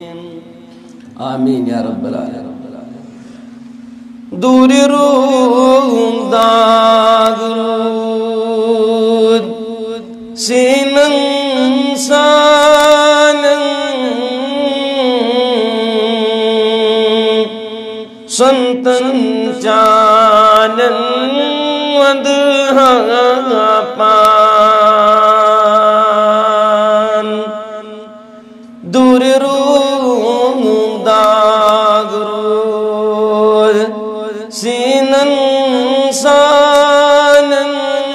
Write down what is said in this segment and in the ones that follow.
आमीन या रब्बल आलमीन। दूर दागरूद सीनन सानन संतन चानन वदहा पान। दूर दागरूद सीनन सानन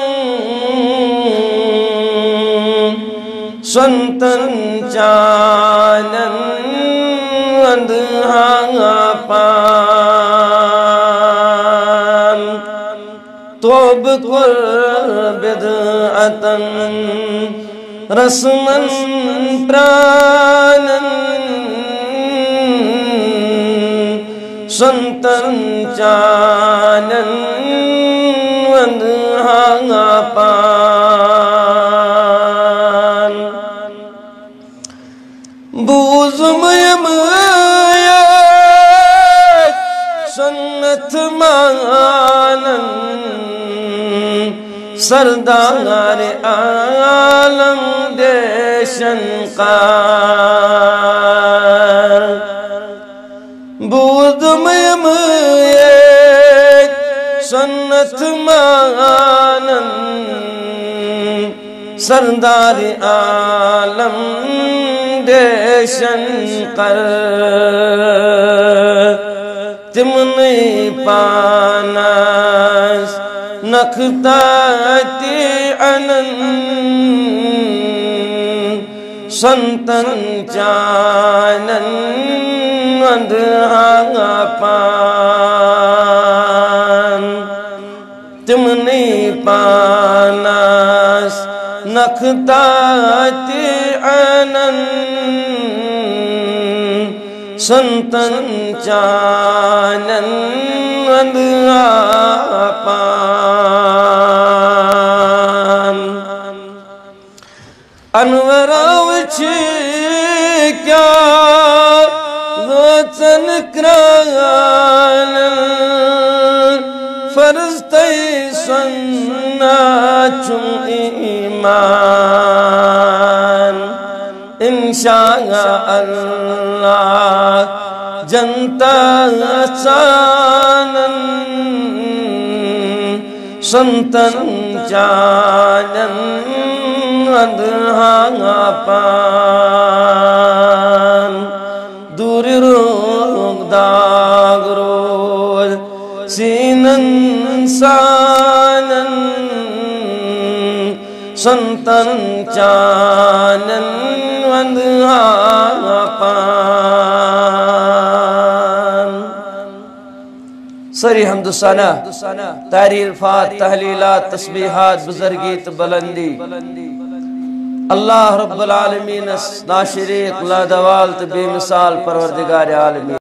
संतन चानन वदहा पान। तोब कुल बिदअतन रस्मन प्राणन संतन चानन वदहा पान। बूज़मयम सुन्नत मानन सरदार आलम देशन कार। बूज़मयम सुन्नत मानन सरदार आलम देशन कर। तिमने पानास नखताते अनन संतन चानन वदहा पान। तिमने पानास नखताते अनन संतन चानन वदहा पान। अनवराव क्या वचन क्रान फर्ज तय सुन्ना चुम ईमान। इंशा अल्लाह जनता चानन संतन चानन वदहा पान। दूर दागरूद सीनन सानन संतन चानन वदहा पान। सरी हमदुसना तारीफ़ात तहलीलात तस्बीहात बुज़ुर्गीत बुलंदी अल्लाह रब्बुल आलमीन नाशिर इक़ला दवाल बेमिसाल परवरदिगार आलमीन।